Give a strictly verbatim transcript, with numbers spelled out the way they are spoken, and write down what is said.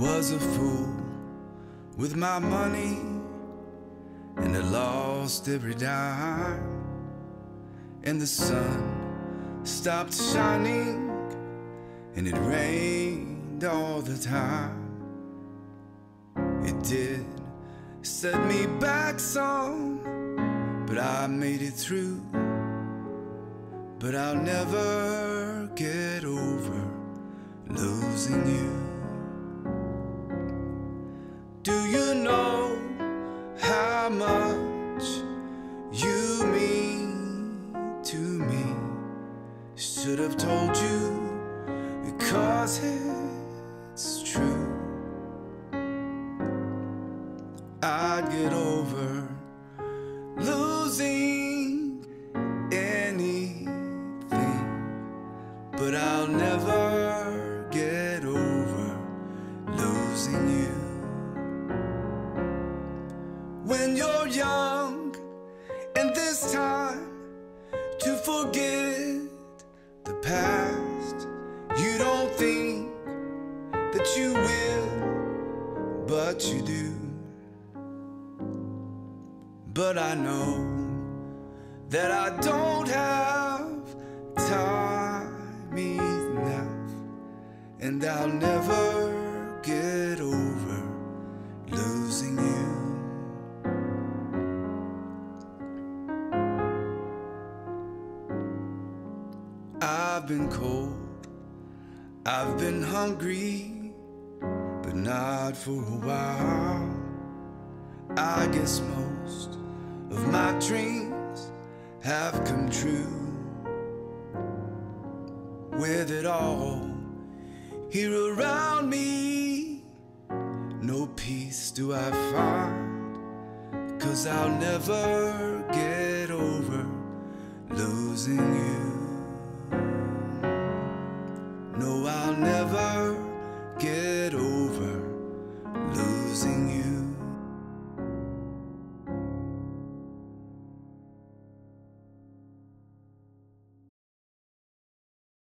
was a fool with my money, and I lost every dime. And the sun stopped shining, and it rained all the time. It did set me back some, but I made it through. But I'll never get over losing you. Do you know how much you mean to me? Should have told you because it's true. I'd get over losing anything, but I'll never get over losing you. When you're young, and this time to forget the past, you don't think that you will, but you do. But I know that I don't have time enough, and I'll never get over losing you. I've been cold, I've been hungry, but not for a while. I guess most of my dreams have come true. With it all here around me, no peace do I find, 'cause I'll never